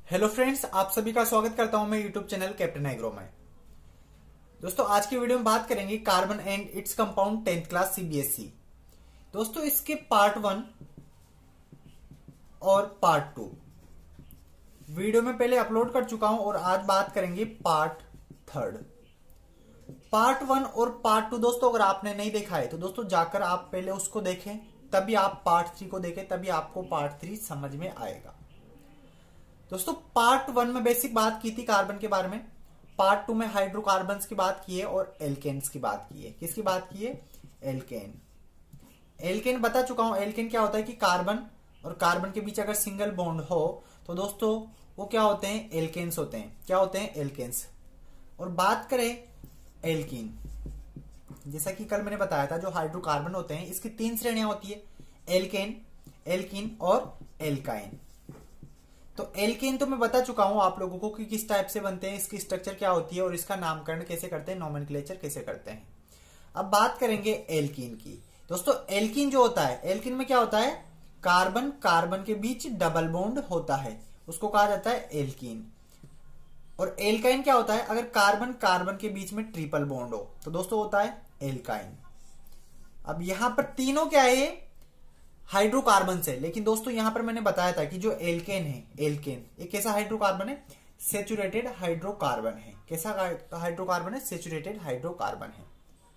Hello friends, आप सभी का स्वागत करता हूं मैं यूट्यूब चैनल कैप्टन एग्रो में। दोस्तों, आज की वीडियो में बात करेंगे carbon and its compound 10th class CBSE. दोस्तों, इसके पार्ट 1 और पार्ट 2 वीडियो में पहले अपलोड कर चुका हूं और आज बात करेंगे पार्ट 3। पार्ट 1 और पार्ट 2 दोस्तों अगर आपने नहीं देखा है तो दोस्तों जाकर आप पहले उसको देखें, तभी आप पार्ट 3 को देखें, तभी आपको पार्ट 3 समझ में आएगा। दोस्तों, पार्ट 1 में बेसिक बात की थी कार्बन के बारे में, पार्ट 2 में हाइड्रोकार्बन्स की बात की है और एल्केन्स की बात की है। किसकी बात की है? एल्केन। एल्केन बता चुका हूं। एल्केन क्या होता है कि कार्बन और कार्बन के बीच अगर सिंगल बॉन्ड हो तो दोस्तों वो क्या होते हैं? एल्केन्स होते हैं। क्या होते हैं? एल्केन्स। और बात करें एल्कीन, जैसा कि कल मैंने बताया था, जो हाइड्रोकार्बन होते हैं इसकी 3 श्रेणियां होती है, एल्केन, एल्कीन और एल्काइन। तो एल्केन तो मैं बता चुका हूं आप लोगों को कि किस टाइप से बनते हैं, इसकी स्ट्रक्चर क्या होती है और इसका नामकरण कैसे करते हैं, नोमेनक्लेचर कैसे करते हैं। अब बात करेंगे एल्कीन की। दोस्तों, एल्कीन जो होता है, एल्कीन में क्या होता है? कार्बन कार्बन के बीच डबल बॉन्ड होता है, उसको कहा जाता है एल्कीन। और एल्काइन क्या होता है? अगर कार्बन कार्बन के बीच में ट्रिपल बॉन्ड हो तो दोस्तों होता है एल्काइन। अब यहां पर तीनों क्या है? हाइड्रोकार्बन से। लेकिन दोस्तों यहां पर मैंने बताया था कि जो एल्केन है, एल्केन एक कैसा हाइड्रोकार्बन है? सेचुरेटेड हाइड्रोकार्बन है। कैसा हाइड्रोकार्बन है? सेचुरेटेड हाइड्रोकार्बन है।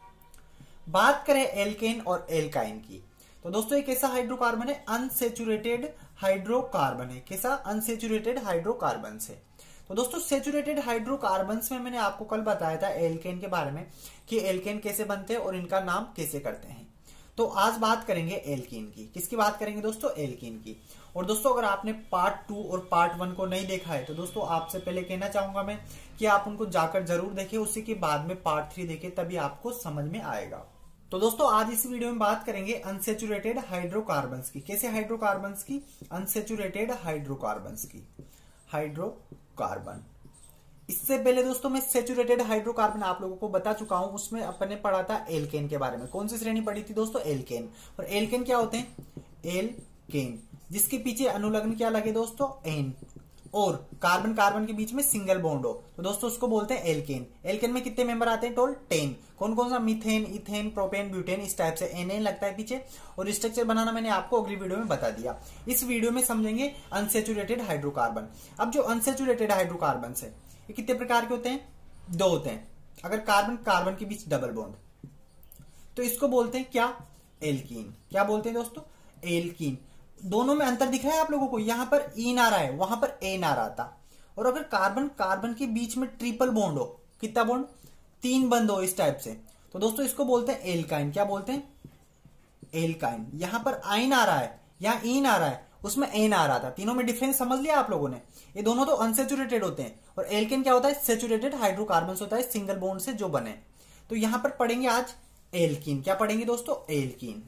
बात करें एल्केन और एल्काइन की तो दोस्तों एक ऐसा हाइड्रोकार्बन है अनसेचुरेटेड हाइड्रोकार्बन है। कैसा? अनसेचुरेटेड हाइड्रोकार्बन से। तो दोस्तों सेचुरेटेड हाइड्रोकार्बन्स में मैंने आपको कल बताया था एल्केन के बारे में कि एल्केन कैसे बनते हैं और इनका नाम कैसे करते हैं। तो आज बात करेंगे एल्कीन की। किसकी बात करेंगे दोस्तों? एल्कीन की। और दोस्तों अगर आपने पार्ट 2 और पार्ट 1 को नहीं देखा है तो दोस्तों आपसे पहले कहना चाहूंगा मैं कि आप उनको जाकर जरूर देखें, उसी के बाद में पार्ट 3 देखें, तभी आपको समझ में आएगा। तो दोस्तों आज इस वीडियो में बात करेंगे अनसेचुरेटेड हाइड्रोकार्बन्स की। कैसे हाइड्रोकार्बन्स की? अनसेचुरेटेड हाइड्रोकार्बन्स की। हाइड्रोकार्बन। इससे पहले दोस्तों मैं सेचुरेटेड हाइड्रोकार्बन आप लोगों को बता चुका हूं, उसमें अपने पढ़ा था एल्केन के बारे में। कौन सी श्रेणी पढ़ी थी दोस्तों? एल्केन। और एल्केन क्या होते हैं? एल्केन, जिसके पीछे अनुलग्न क्या लगे दोस्तों? एन, और कार्बन कार्बन के बीच में सिंगल बॉन्ड हो तो दोस्तों उसको बोलते हैं एल्केन। एल्केन में कितने मेंबर आते हैं? टोटल 10। कौन कौन सा? मीथेन, इथेन, प्रोपेन, ब्यूटेन, इस टाइप से एन एन लगता है पीछे। और स्ट्रक्चर बनाना मैंने आपको अगली वीडियो में बता दिया। इस वीडियो में समझेंगे अनसेचुरेटेड हाइड्रोकार्बन। अब जो अनसेचुरेटेड हाइड्रोकार्बन है ये कितने प्रकार के होते हैं? 2 होते हैं। अगर कार्बन कार्बन के बीच डबल बॉन्ड तो इसको बोलते हैं क्या? एल्कीन। क्या बोलते हैं दोस्तों? एल्कीन। दोनों में अंतर दिख रहा है आप लोगों को? यहां पर ईन आ रहा है, वहां पर एन आ रहा था। और अगर कार्बन कार्बन के बीच में ट्रिपल बॉन्ड हो, कितना बॉन्ड? 3 बंद हो इस टाइप से, तो दोस्तों इसको बोलते हैं एल्काइन। क्या बोलते हैं? एल्काइन। यहां पर आइन आ रहा है, यहां ईन आ रहा है, उसमें एन आ रहा था। तीनों में डिफरेंस समझ लिया आप लोगों ने? ये दोनों तो अनसेचुरेटेड होते हैं और एल्केन क्या होता है? सेचुरेटेड हाइड्रोकार्बन होता है, सिंगल बॉन्ड से जो बने। तो यहां पर पढ़ेंगे आज एल्कीन। क्या पढ़ेंगे दोस्तों? एल्कीन।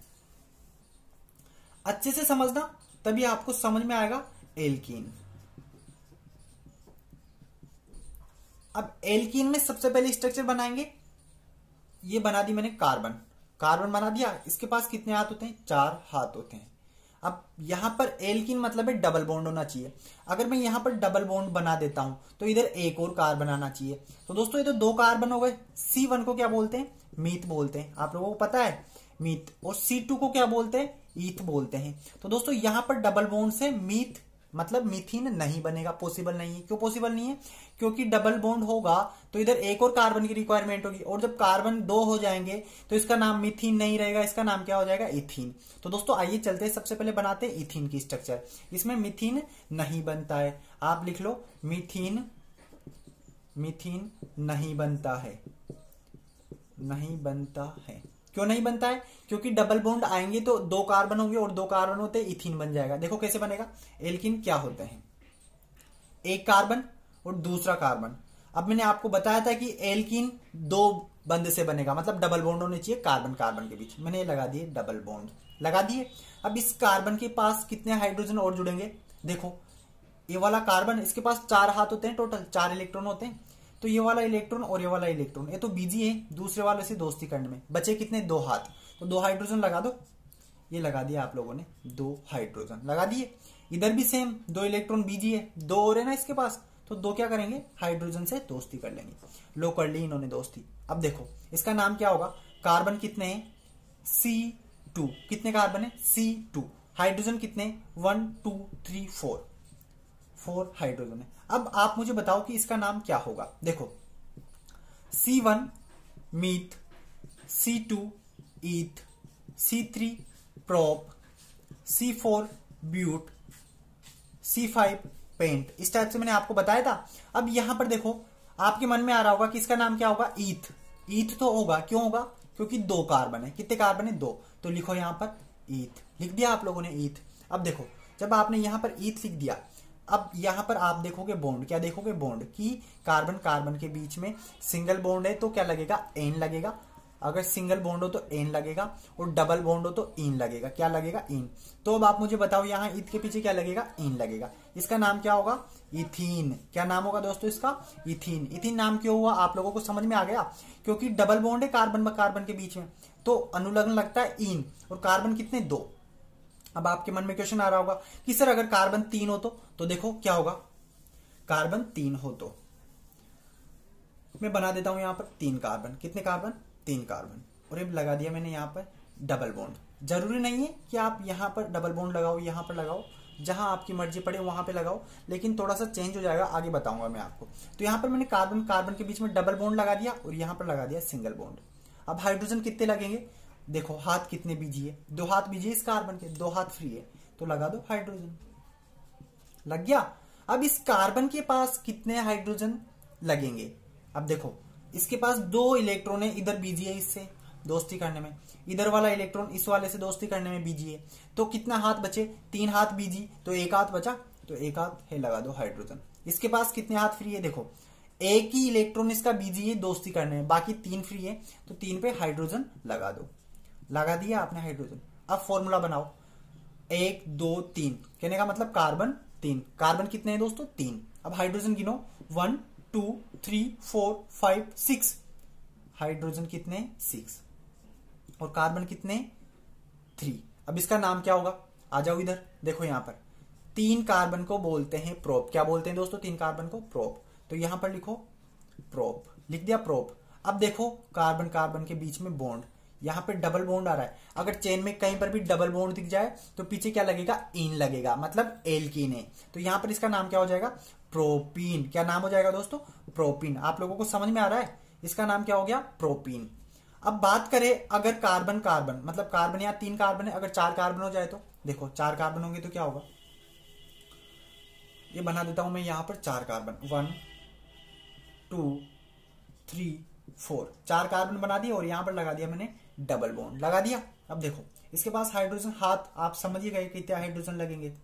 अच्छे से समझना, तभी आपको समझ में आएगा एल्कीन। अब एल्कीन में सबसे पहले स्ट्रक्चर बनाएंगे। ये बना दी मैंने कार्बन। कार्बन बना दिया। इसके पास कितने हाथ होते हैं? 4 हाथ होते हैं। अब यहां पर एल्कीन मतलब है डबल बॉन्ड होना चाहिए। अगर मैं यहां पर डबल बॉन्ड बना देता हूं तो इधर एक और कार्बन आना चाहिए। तो दोस्तों ये तो 2 कार्बन हो गए। C1 को क्या बोलते हैं? मीथ बोलते हैं। आप लोगों को पता है मीथ। और C2 को क्या बोलते हैं? ईथ बोलते हैं। तो दोस्तों यहां पर डबल बॉन्ड से मीथ मतलब मीथीन नहीं बनेगा, पॉसिबल नहीं है। क्यों पॉसिबल नहीं है? क्योंकि डबल बॉन्ड होगा तो इधर एक और कार्बन की रिक्वायरमेंट होगी, और जब कार्बन 2 हो जाएंगे तो इसका नाम मीथीन नहीं रहेगा, इसका नाम क्या हो जाएगा? इथीन। तो दोस्तों आइए चलते हैं, सबसे पहले बनाते हैं इथीन की स्ट्रक्चर। इसमें मीथीन नहीं बनता है। आप लिख लो मीथीन। मीथीन नहीं बनता है। नहीं बनता है। क्यों नहीं बनता है? क्योंकि डबल बॉन्ड आएंगे तो 2 कार्बन होंगे और 2 कार्बन होते इथीन बन जाएगा। देखो कैसे बनेगा। एल्कीन क्या होते हैं? एक कार्बन और दूसरा कार्बन। अब मैंने आपको बताया था कि एल्कीन 2 बंद से बनेगा, मतलब डबल बॉन्ड होने चाहिए कार्बन कार्बन के बीच। मैंने लगा दिए डबल बॉन्ड, लगा दिए। अब इस कार्बन के पास कितने हाइड्रोजन और जुड़ेंगे? देखो ये वाला कार्बन, इसके पास 4 हाथ होते हैं, टोटल 4 इलेक्ट्रॉन होते हैं। तो ये वाला इलेक्ट्रॉन और ये वाला इलेक्ट्रॉन ये तो बिजी है, दूसरे वाले से दोस्ती करने में। बचे कितने? 2 हाथ। तो 2 हाइड्रोजन लगा दो। ये लगा दिया आप लोगों ने, 2 हाइड्रोजन लगा दिए। इधर भी सेम, 2 इलेक्ट्रॉन बीजी है, 2 और है ना इसके पास, तो 2 क्या करेंगे, हाइड्रोजन से दोस्ती कर लेंगे। लो कर ली इन्होंने दोस्ती। अब देखो इसका नाम क्या होगा, कार्बन कितने हैं, C2, कितने कार्बन है, C2, हाइड्रोजन कितने, 1 2 3 4 हाइड्रोजन है। अब आप मुझे बताओ कि इसका नाम क्या होगा। देखो C1 meth, C2 eth, C3 prop, C4 but, C5 pent. इस टाइप से मैंने आपको बताया था। अब यहां पर देखो आपके मन में आ रहा होगा कि इसका नाम क्या होगा, ईथ। ईथ तो होगा, क्यों होगा, क्योंकि 2 कार्बन है। कितने कार्बन है, 2, तो लिखो यहां पर ईथ, लिख दिया आप लोगों ने ईथ। अब देखो जब आपने यहां पर ईथ लिख दिया, अब यहां पर आप देखोगे बॉन्ड, क्या देखोगे, बॉन्ड की कार्बन कार्बन के बीच में सिंगल बॉन्ड है तो क्या लगेगा, एन लगेगा। अगर सिंगल बॉन्ड हो तो एन लगेगा, और डबल बॉन्ड हो तो इन लगेगा। क्या लगेगा, इन। तो अब आप मुझे बताओ यहां ईथ के पीछे क्या लगेगा, इन लगेगा। इसका नाम क्या होगा, इथीन। क्या नाम होगा दोस्तों इसका, इथीन। इथीन नाम क्यों हुआ, आप लोगों को समझ में आ गया, क्योंकि डबल बॉन्ड है कार्बन कार्बन के बीच में, तो अनुलग्न लगता है इन, और कार्बन कितने, 2। अब आपके मन में क्वेश्चन आ रहा होगा कि सर अगर कार्बन 3 हो तो देखो क्या होगा, कार्बन 3 हो तो मैं बना देता हूं यहां पर 3 कार्बन। कितने कार्बन, 3 कार्बन, और ये लगा दिया मैंने यहां पर डबल बॉन्ड। जरूरी नहीं है कि आप यहां पर डबल बॉन्ड लगाओ, यहां पर लगाओ, जहां आपकी मर्जी पड़े वहां पे लगाओ, लेकिन थोड़ा सा चेंज हो जाएगा, आगे बताऊंगा मैं आपको। तो यहां पर मैंने कार्बन कार्बन के बीच में डबल बॉन्ड लगा दिया, और यहां पर लगा दिया सिंगल बॉन्ड। अब हाइड्रोजन कितने लगेंगे, देखो हाथ कितने बीजी है, 2 हाथ बीजी है इस कार्बन के, 2 हाथ फ्री है, तो लगा दो हाइड्रोजन, लग गया। अब इस कार्बन के पास कितने हाइड्रोजन लगेंगे, अब देखो इसके पास 2 इलेक्ट्रॉन है, इधर बीजी है इससे दोस्ती करने में, इधर वाला इलेक्ट्रॉन इस वाले से दोस्ती करने में बीजी है, तो कितना हाथ बचे, 3 हाथ बीजी, तो 1 हाथ बचा, तो 1 हाथ है लगा दो हाइड्रोजन। इसके पास कितने हाथ फ्री है, देखो एक ही इलेक्ट्रॉन इसका बीजी है दोस्ती करने में, बाकी 3 फ्री है, तो 3 पे हाइड्रोजन लगा दो। लगा दिया आपने हाइड्रोजन। अब फॉर्मूला बनाओ, 1 2 3 कहने का मतलब कार्बन 3, कार्बन कितने हैं दोस्तों, 3। अब हाइड्रोजन गिनो, 1 2 3 4 5 6, हाइड्रोजन कितने, 6, और कार्बन कितने, 3। अब इसका नाम क्या होगा, आ जाओ इधर, देखो यहां पर 3 कार्बन को बोलते हैं प्रोप। क्या बोलते हैं दोस्तों, 3 कार्बन को प्रोप, तो यहां पर लिखो प्रोप, लिख दिया प्रोप। अब देखो कार्बन कार्बन के बीच में बॉन्ड, यहां पे डबल बॉन्ड आ रहा है, अगर चेन में कहीं पर भी डबल बॉन्ड दिख जाए तो पीछे क्या लगेगा, इन लगेगा, मतलब एल्कीन है, तो यहां पर इसका नाम क्या हो जाएगा, प्रोपीन। क्या नाम हो जाएगा दोस्तों, प्रोपीन। आप लोगों को समझ में आ रहा है, इसका नाम क्या हो गया, प्रोपीन। अब बात करें अगर कार्बन कार्बन, मतलब कार्बन यहाँ 3 कार्बन है, अगर 4 कार्बन हो जाए तो देखो 4 कार्बन होंगे तो क्या होगा, ये बना देता हूं मैं यहां पर 4 कार्बन, 1 2 3 4, 4 कार्बन बना दिया, और यहां पर लगा दिया मैंने डबल बॉन्ड, लगा दिया। अब देखो इसके पास हाइड्रोजन हाथ, आप समझिए गए कितने हाइड्रोजन लगेंगे,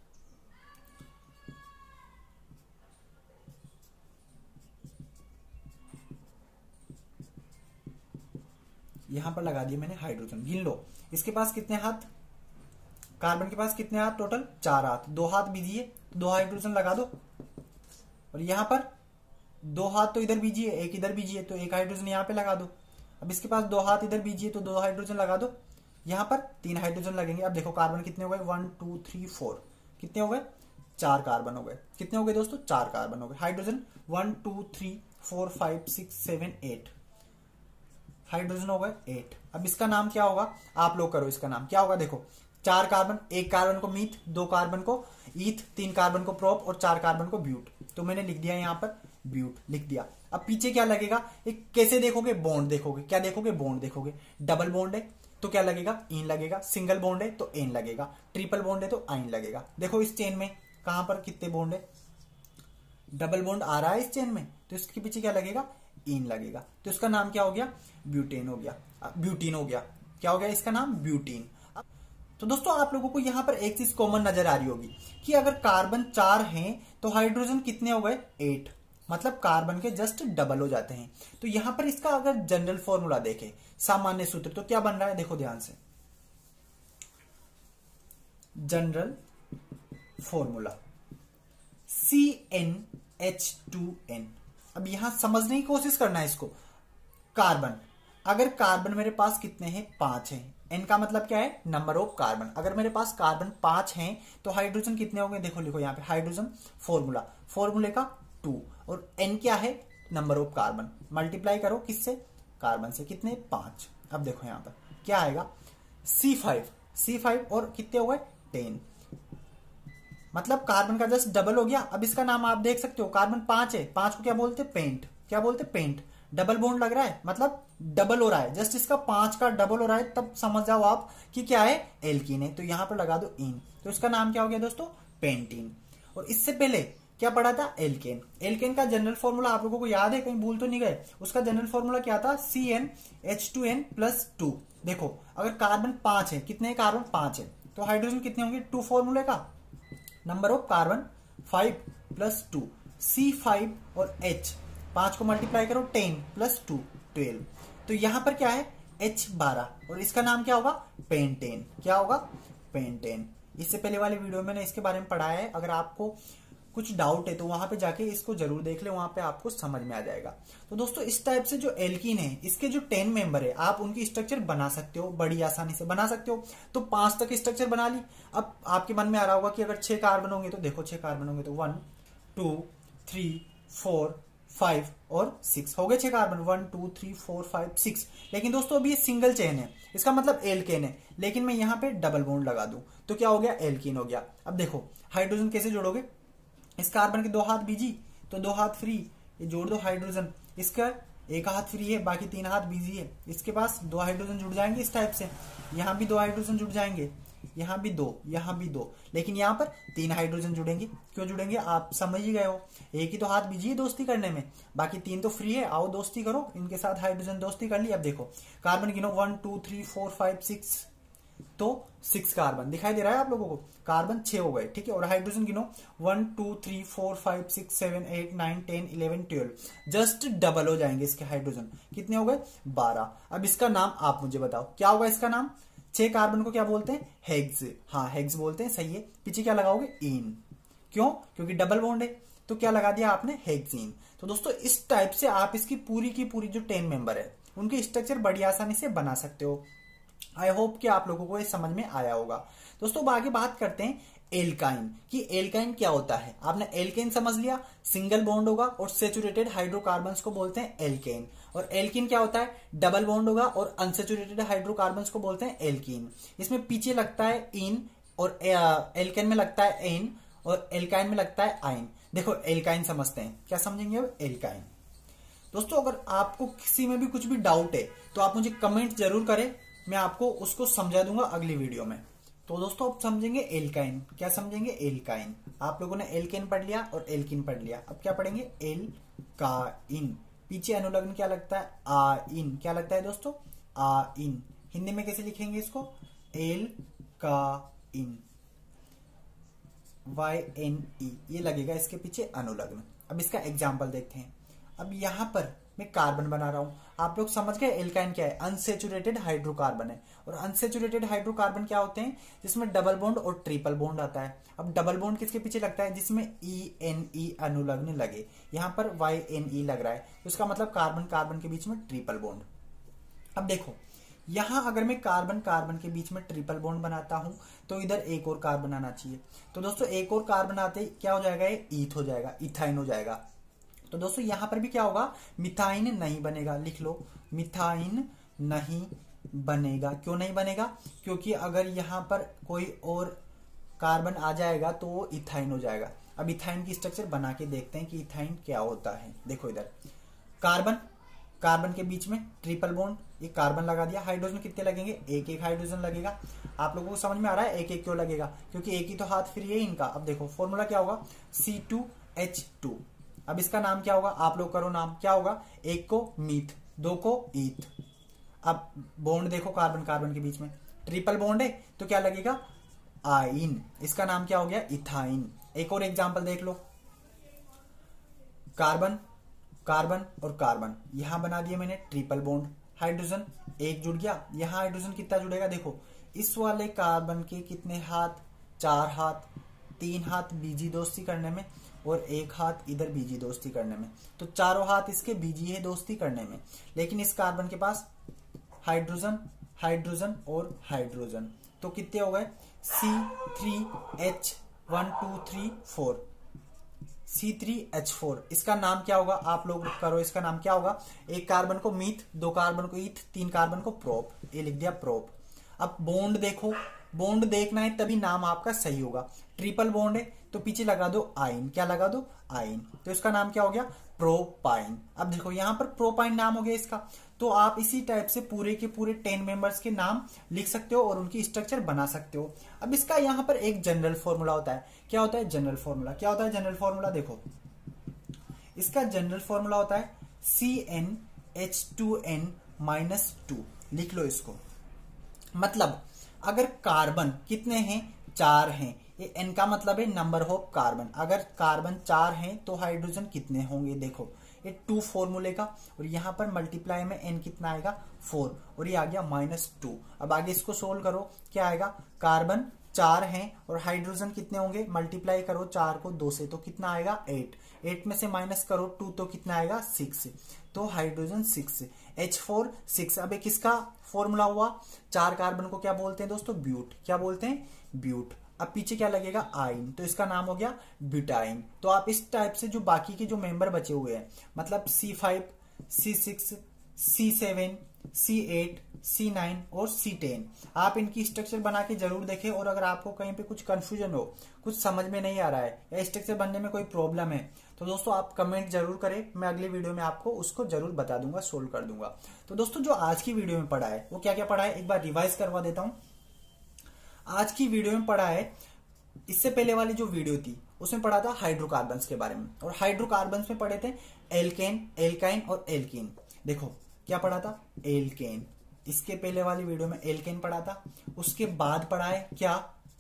यहां पर लगा दिया मैंने हाइड्रोजन। गिन लो इसके पास कितने हाथ, कार्बन के पास कितने हाथ, टोटल 4 हाथ, 2 हाथ बीजिए, 2 हाइड्रोजन लगा दो, और यहां पर 2 हाथ तो इधर बीजिए, 1 इधर बीजिए, तो 1 हाइड्रोजन यहां पे लगा दो। अब इसके पास 2 हाथ इधर बीजिए, तो 2 हाइड्रोजन लगा दो, यहां पर 3 हाइड्रोजन लगेंगे। अब देखो कार्बन कितने हो गए, 1 2 3 4, कितने हो गए, 4 कार्बन हो गए। कितने हो गए दोस्तों, 4 कार्बन हो गए। हाइड्रोजन 1 2 3 4 5 6 7 8, हाइड्रोजन हो गए 8। अब इसका नाम क्या होगा, आप लोग करो, इसका नाम क्या होगा, देखो 4 कार्बन, 1 कार्बन को मीथ, 2 कार्बन को ईथ, 3 कार्बन को प्रोप, और 4 कार्बन को ब्यूट, तो मैंने लिख दिया यहां पर ब्यूट, लिख दिया। अब पीछे क्या लगेगा, एक कैसे देखोगे, बॉन्ड देखोगे, क्या देखोगे, बॉन्ड देखोगे, डबल बॉन्ड है तो क्या लगेगा, इन लगेगा, सिंगल बॉन्ड है तो एन लगेगा, ट्रिपल बॉन्ड है तो आइन लगेगा। देखो इस चेन में कहां पर कितने बॉन्ड है, डबल बॉन्ड आ रहा है इस चेन में, तो इसके पीछे क्या लगेगा, इन लगेगा, तो इसका नाम क्या हो गया, ब्यूटेन हो गया, ब्यूटीन हो गया। क्या हो गया इसका नाम, ब्यूटीन। तो दोस्तों आप लोगों को यहां पर एक चीज कॉमन नजर आ रही होगी कि अगर कार्बन 4 हैं तो हाइड्रोजन कितने हो गए, 8, मतलब कार्बन के जस्ट डबल हो जाते हैं। तो यहां पर इसका अगर जनरल फॉर्मूला देखें, सामान्य सूत्र, तो क्या बन रहा है, देखो ध्यान से, जनरल फॉर्मूला CnH2n। अब यहां समझने की कोशिश करना है इसको, कार्बन अगर कार्बन मेरे पास कितने हैं, 5 हैं, एन का मतलब क्या है, नंबर ऑफ कार्बन। अगर मेरे पास कार्बन 5 हैं तो हाइड्रोजन कितने होंगे, देखो लिखो यहाँ पे हाइड्रोजन फॉर्मूले का 2, और एन क्या है, नंबर ऑफ कार्बन, मल्टीप्लाई करो किससे, कार्बन से, कितने, 5। अब देखो यहाँ पर क्या आएगा, C5 और कितने हो गए, 10, मतलब कार्बन का जस्ट डबल हो गया। अब इसका नाम आप देख सकते हो, कार्बन 5 है, 5 को क्या बोलते, पेंट, क्या बोलते, पेंट। डबल बॉन्ड लग रहा है मतलब डबल हो रहा है, जस्ट इसका 5 का डबल हो रहा है, तब समझ जाओ आप कि क्या है, एल्कीन है। तो यहां पर लगा दो इन, तो इसका नाम क्या हो गया दोस्तों, पेंटीन। और इससे पहले क्या पढ़ा था, एल्केन। एल्केन का जनरल फॉर्मूला आप लोगों को याद है, कहीं भूल तो नहीं गए, उसका जनरल फॉर्मूला क्या था, CnH2n+2। देखो अगर कार्बन 5 है, कितने कार्बन 5 है, तो हाइड्रोजन कितने होंगे, 2 फॉर्मूले का, नंबर ऑफ कार्बन 5+2, C5 और H, 5 को मल्टीप्लाई करो, 10+2 12। तो यहां पर क्या है, H12, और इसका नाम क्या होगा, पेंटेन। क्या होगा, पेंटेन। इससे पहले वाले वीडियो में मैंने इसके बारे में पढ़ाया है, अगर आपको कुछ डाउट है तो वहां पे जाके इसको जरूर देख ले, वहां पे आपको समझ में आ जाएगा। तो दोस्तों इस टाइप से जो एल्कीन है, इसके जो 10 मेंबर है, आप उनकी स्ट्रक्चर बना सकते हो, बड़ी आसानी से बना सकते हो। तो 5 तक स्ट्रक्चर बना ली। अब आपके मन में आ रहा होगा कि अगर 6 कार्बन होंगे, तो देखो 6 कार्बन होंगे तो 1 2 3 4 5 और 6 हो गए 6 कार्बन, 1 2 3 4 5 6। लेकिन दोस्तों अभी ये सिंगल चेन है, इसका मतलब एल्केन है, लेकिन मैं यहाँ पे डबल बॉन्ड लगा दूं तो क्या हो गया, एल्कीन हो गया। अब देखो हाइड्रोजन कैसे जोड़ोगे, इस कार्बन के 2 हाथ बीजी तो 2 हाथ फ्री, ये जोड़ दो हाइड्रोजन, इसका 1 हाथ फ्री है, बाकी 3 हाथ बिजी है, इसके पास 2 हाइड्रोजन जुड़ जाएंगे इस टाइप से, यहाँ भी 2 हाइड्रोजन जुड़ जाएंगे, यहाँ भी 2, यहाँ भी 2, लेकिन यहाँ पर 3 हाइड्रोजन जुड़ेंगे। क्यों जुड़ेंगे आप समझ ही गए हो, एक ही तो हाथ बिजी है दोस्ती करने में, बाकी 3 तो फ्री है, आओ दोस्ती करो, इनके साथ हाइड्रोजन दोस्ती कर ली। अब देखो कार्बन गिनो 1 2 3 4 5 6, तो 6 कार्बन दिखाई दे रहा है आप लोगों को, कार्बन 6 हो गए, ठीक है। और हाइड्रोजन गिनो 1 2 3 4 5 6 7 8 9 10 11 12, जस्ट डबल हो जाएंगे इसके हाइड्रोजन, कितने हो गए, 12। अब इसका नाम आप मुझे बताओ क्या होगा इसका नाम, 6 कार्बन को क्या बोलते हैं, हेक्स। हाँ हेक्स बोलते हैं, सही है। पीछे क्या लगाओगे, इन, क्यों, क्योंकि डबल बॉन्ड है, तो क्या लगा दिया आपने, हेक्सीन। तो दोस्तों इस टाइप से आप इसकी पूरी की पूरी जो 10 मेंबर है उनकी स्ट्रक्चर बड़ी आसानी से बना सकते हो। आई होप कि आप लोगों को ये समझ में आया होगा। दोस्तों अब आगे बात करते हैं एल्काइन कि एल्काइन क्या होता है। आपने एल्केन समझ लिया, सिंगल बॉन्ड होगा और सेचुरेटेड हाइड्रोकार्बन्स को बोलते हैं एल्केन। और एल्कीन क्या होता है, डबल बॉन्ड होगा और अनसेचुरेटेड हाइड्रोकार्बन्स को बोलते हैं एल्कीन। इसमें पीछे लगता है इन, और एल्केन में लगता है एन, और एल्काइन में लगता है आइन। देखो एल्काइन समझते हैं, क्या समझेंगे अब, एल्काइन। दोस्तों अगर आपको किसी में भी कुछ भी डाउट है तो आप मुझे कमेंट जरूर करें, मैं आपको उसको समझा दूंगा अगली वीडियो में। तो दोस्तों अब समझेंगे एल्काइन, क्या समझेंगे, एल्काइन। आप लोगों ने एल्केन पढ़ लिया और एल्कीन पढ़ लिया, अब क्या पढ़ेंगे, एल्काइन। पीछे अनुलग्न क्या लगता है, आइन, क्या लगता है दोस्तों, आइन। हिंदी में कैसे लिखेंगे इसको, एल्काइन, YNE, ये लगेगा इसके पीछे अनुलग्न। अब इसका एग्जाम्पल देखते हैं। अब यहां पर मैं कार्बन बना रहा हूं, आप लोग समझ गए एल्काइन क्या है, अनसेचुरेटेड हाइड्रोकार्बन है। और अनसेचुरेटेड हाइड्रोकार्बन क्या होते हैं, जिसमें डबल बॉन्ड और ट्रिपल बॉन्ड आता है। अब डबल बॉन्ड किसके पीछे लगता है, जिसमें ENE अनुलग्न लगे, यहां पर YNE लग रहा है, तो इसका मतलब कार्बन कार्बन के बीच में ट्रिपल बॉन्ड। अब देखो यहां अगर मैं कार्बन कार्बन के बीच में ट्रिपल बॉन्ड बनाता हूं तो इधर एक और कार्बन आना चाहिए। तो दोस्तों एक और कार्बन आते ही क्या हो जाएगा, ये ईथ हो जाएगा, इथाइन हो जाएगा। तो दोस्तों यहां पर भी क्या होगा, मिथाइन नहीं बनेगा, लिख लो, मिथाइन नहीं बनेगा। क्यों नहीं बनेगा, क्योंकि अगर यहां पर कोई और कार्बन आ जाएगा तो वो इथाइन हो जाएगा। अब इथाइन की स्ट्रक्चर बना के देखते हैं कि इथाइन क्या होता है। देखो इधर कार्बन कार्बन के बीच में ट्रिपल बॉन्ड, ये कार्बन लगा दिया, हाइड्रोजन कितने लगेंगे, एक एक हाइड्रोजन लगेगा। आप लोगों को समझ में आ रहा है एक एक क्यों लगेगा, क्योंकि एक ही तो हाथ फ्री है इनका। अब देखो फॉर्मूला क्या होगा, C2H2। अब इसका नाम क्या होगा, आप लोग करो नाम, क्या होगा, एक को मीथ, दो को ईथ। अब बॉन्ड देखो कार्बन कार्बन के बीच में ट्रिपल बॉन्ड है तो क्या लगेगा, आइन। इसका नाम क्या हो गया, इथाइन। एक और एग्जांपल देख लो, कार्बन कार्बन और कार्बन, यहां बना दिया मैंने ट्रिपल बॉन्ड, हाइड्रोजन एक जुड़ गया, यहां हाइड्रोजन कितना जुड़ेगा, देखो इस वाले कार्बन के कितने हाथ, 4 हाथ, 3 हाथ बीजी दोस्ती करने में और 1 हाथ इधर बीजी दोस्ती करने में। तो चारों हाथ इसके बीजी है दोस्ती करने में, लेकिन इस कार्बन के पास हाइड्रोजन, हाइड्रोजन और हाइड्रोजन। तो कितने हो गए? C3H1 2 3 4, C3H4। इसका नाम क्या होगा? आप लोग करो, इसका नाम क्या होगा? एक कार्बन को मीथ, 2 कार्बन को ईथ, 3 कार्बन को प्रोप। ये लिख दिया प्रोप। अब बॉन्ड देखो, बॉन्ड देखना है तभी नाम आपका सही होगा। ट्रिपल बॉन्ड है तो पीछे लगा दो आइन। क्या लगा दो? आइन। तो इसका नाम क्या हो गया? प्रोपाइन। अब देखो यहां पर प्रोपाइन नाम हो गया इसका। तो आप इसी टाइप से पूरे के पूरे 10 मेंबर्स के नाम लिख सकते हो और उनकी स्ट्रक्चर बना सकते हो। अब इसका यहाँ पर एक जनरल फॉर्मूला होता है। क्या होता है जनरल फॉर्मूला? क्या होता है जनरल फॉर्मूला? देखो इसका जनरल फॉर्मूला होता है CnH2n-2। लिख लो इसको। मतलब अगर कार्बन कितने हैं? 4 हैं। ये n का मतलब है नंबर ऑफ कार्बन। अगर कार्बन 4 हैं तो हाइड्रोजन कितने होंगे? देखो ये 2 फॉर्मूले का, और यहां पर मल्टीप्लाई में n कितना आएगा? 4, और ये आ गया -2। अब आगे इसको सोल्व करो, क्या आएगा? कार्बन 4 हैं और हाइड्रोजन कितने होंगे? मल्टीप्लाई करो 4 को 2 से तो कितना आएगा? 8 में से माइनस करो 2 तो कितना आएगा? 6। तो हाइड्रोजन 6, H4 6। अब किसका फॉर्मूला हुआ? 4 कार्बन को क्या बोलते हैं दोस्तों? ब्यूट। क्या बोलते हैं? ब्यूट। अब पीछे क्या लगेगा? आइन। तो इसका नाम हो गया ब्यूटाइन। तो आप इस टाइप से जो बाकी के जो मेंबर बचे हुए हैं, मतलब C5, C6, C7, C8, C9 और C10, आप इनकी स्ट्रक्चर बना के जरूर देखें। और अगर आपको कहीं पे कुछ कंफ्यूजन हो, कुछ समझ में नहीं आ रहा है या स्ट्रक्चर बनने में कोई प्रॉब्लम है, तो दोस्तों आप कमेंट जरूर करें। मैं अगली वीडियो में आपको उसको जरूर बता दूंगा, सोल्व कर दूंगा। तो दोस्तों जो आज की वीडियो में पढ़ा है वो क्या क्या पढ़ा है एक बार रिवाइज करवा देता हूं। आज की वीडियो में पढ़ा है, इससे पहले वाली जो वीडियो थी उसमें पढ़ा था हाइड्रोकार्बन्स के बारे में, और हाइड्रोकार्बन्स में पढ़े थे एल्केन, एल्काइन और एल्कीन। देखो क्या पढ़ा था? एल्केन। इसके पहले वाली वीडियो में एल्केन पढ़ा था। उसके बाद पढ़ा है क्या?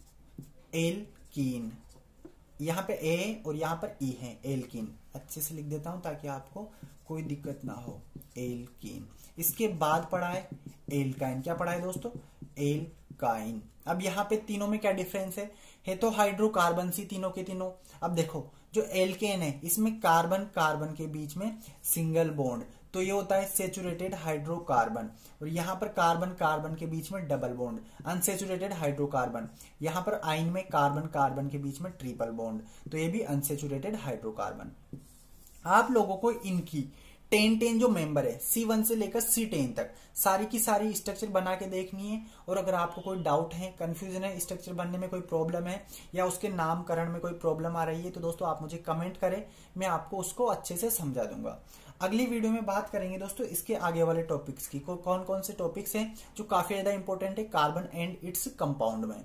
एल्कीन। यहां पे ए और यहां पर ई है, एल्कीन। अच्छे से लिख देता हूं ताकि आपको कोई दिक्कत ना हो। एल्कीन। इसके बाद पढ़ा है एल्काइन। क्या पढ़ा है दोस्तों? एल्काइन। अब यहाँ पे तीनों में क्या डिफरेंस है तो हाइड्रोकार्बन सी तीनों के तीनों। अब देखो जो एल्केन है इसमें कार्बन कार्बन के बीच में सिंगल बॉन्ड, तो ये होता है सेचुरेटेड हाइड्रोकार्बन। और यहाँ पर कार्बन कार्बन के बीच में डबल बॉन्ड, अनसेचुरेटेड हाइड्रोकार्बन। यहाँ पर आइन में कार्बन कार्बन के बीच में ट्रिपल बॉन्ड, तो ये भी अनसेचुरेटेड हाइड्रोकार्बन। आप लोगों को इनकी 10 जो मेंबर है C1 से लेकर C10 तक सारी की सारी स्ट्रक्चर बना के देखनी है। और अगर आपको कोई डाउट है, कंफ्यूजन है, स्ट्रक्चर बनने में कोई प्रॉब्लम है या उसके नामकरण में कोई प्रॉब्लम आ रही है, तो दोस्तों आप मुझे कमेंट करें, मैं आपको उसको अच्छे से समझा दूंगा। अगली वीडियो में बात करेंगे दोस्तों इसके आगे वाले टॉपिक्स की। कौन कौन से टॉपिक्स हैं जो काफी ज्यादा इंपॉर्टेंट है कार्बन एंड इट्स कंपाउंड में।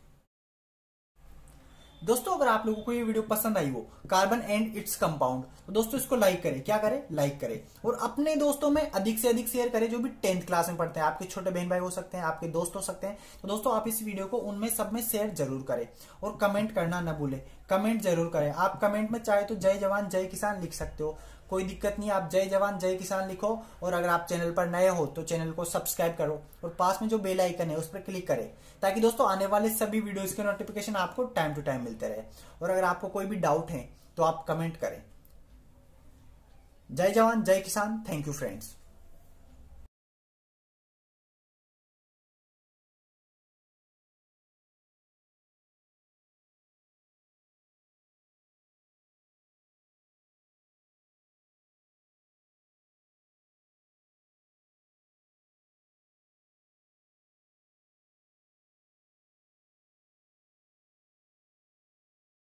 दोस्तों अगर आप लोगों को ये वीडियो पसंद आई हो कार्बन एंड इट्स कंपाउंड, तो दोस्तों इसको लाइक करें। क्या करें? लाइक करें। और अपने दोस्तों में अधिक से अधिक शेयर करें जो भी 10th क्लास में पढ़ते हैं। आपके छोटे बहन भाई हो सकते हैं, आपके दोस्त हो सकते हैं। तो दोस्तों आप इस वीडियो को उनमें सब में शेयर जरूर करें और कमेंट करना न भूलें। कमेंट जरूर करें। आप कमेंट में चाहे तो जय जवान जय किसान लिख सकते हो, कोई दिक्कत नहीं। आप जय जवान जय किसान लिखो। और अगर आप चैनल पर नए हो तो चैनल को सब्सक्राइब करो और पास में जो बेल आइकन है उस पर क्लिक करें, ताकि दोस्तों आने वाले सभी वीडियोस के नोटिफिकेशन आपको टाइम टू टाइम मिलते रहे। और अगर आपको कोई भी डाउट है तो आप कमेंट करें। जय जवान जय किसान। Thank you friends.